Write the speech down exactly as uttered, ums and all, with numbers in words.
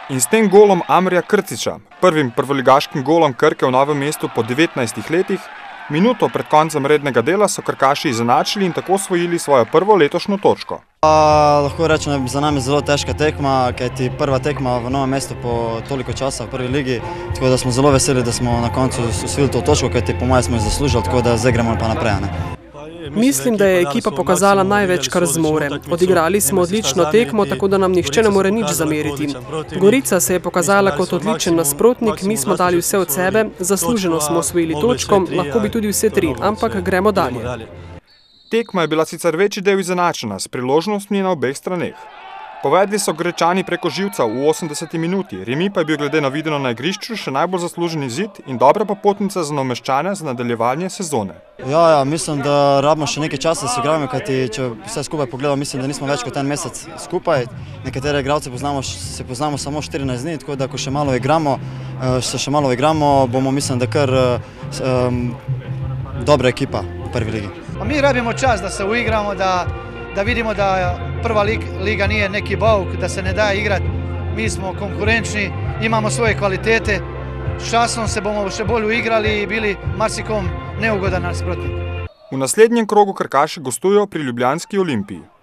In s tem golom Amrija Krciča, prvim prvoligaškim golom Krke v Novem mestu po devetnajstih letih, minuto pred koncem rednega dela so krkaši izenačili in tako osvojili svojo prvo letošnjo točko. A, lahko rečem, da je za nami zelo težka tekma, kajti prva tekma v Novem mestu po toliko časa v prvi ligi, tako da smo zelo veseli, da smo na koncu osvojili to točko, kajti po mojem smo jih zaslužili, tako da zdaj gremo pa naprej. Ne? Mislim, da je ekipa pokazala največ, kar zmore. Odigrali smo odlično tekmo, tako da nam nihče ne more nič zameriti. Gorica se je pokazala kot odličen nasprotnik, mi smo dali vse od sebe, zasluženo smo osvojili točko, lahko bi tudi vse tri, ampak gremo dalje. Tekma je bila sicer večji del izenačena, s priložnostmi na obeh straneh. Povedli so Grečani preko živca v osemdeseti minuti, remi pa je bil glede na videno na igrišču še najbolj zaslužen izid in dobra popotnica za Novomeščane za nadaljevanje sezone. Ja, ja, mislim, da rabimo še nekaj časa, da se igramo, kajti če vse skupaj pogledamo, mislim, da nismo več kot en mesec skupaj. Nekatere igralce poznamo, se poznamo samo štirinajst dni, tako da ko še malo igramo, se še malo igramo, bomo mislim, da kar um, dobra ekipa v prvi ligi. Mi rabimo čas, da se uigramo, da da vidimo da prva liga nije neki bauk, da se ne da igrati. Mi smo konkurenčni, imamo svoje kvalitete, s časom se bomo še bolj uigrali i bili marsikom neugodan nasprotnik. V naslednjem krogu krkaši gostujejo pri Ljubljanski Olimpiji.